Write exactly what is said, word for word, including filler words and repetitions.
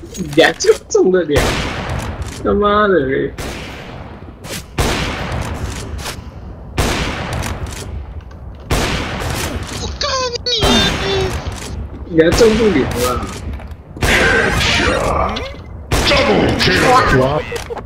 俩就中得了，他妈的嘞！ 我干你！ 俩中不了啊！ Double kill!